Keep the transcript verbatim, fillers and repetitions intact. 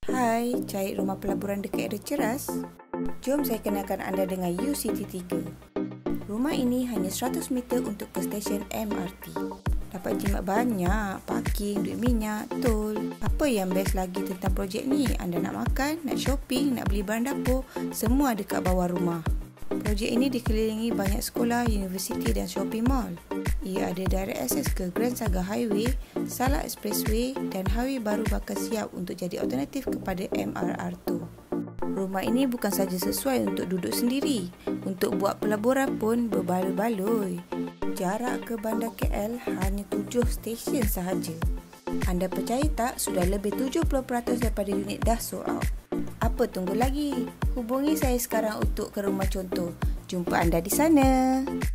Hai, cari rumah pelaburan dekat area Ceras? Jom saya kenalkan anda dengan U City tiga. Rumah ini hanya seratus meter untuk ke stesen M R T. Dapat jimat banyak, parking, duit minyak, tol. Apa yang best lagi tentang projek ni? Anda nak makan, nak shopping, nak beli barang dapur, semua dekat bawah rumah. Projek ini dikelilingi banyak sekolah, universiti dan shopping mall. Ia ada direct access ke Grand Saga Highway, Salak Expressway dan highway baru bakal siap untuk jadi alternatif kepada M R R dua. Rumah ini bukan saja sesuai untuk duduk sendiri, untuk buat pelaburan pun berbaloi-baloi. Jarak ke bandar K L hanya tujuh stesen sahaja. Anda percaya tak, sudah lebih tujuh puluh peratus daripada unit dah sold out. Apa tunggu lagi? Hubungi saya sekarang untuk ke rumah contoh. Jumpa anda di sana.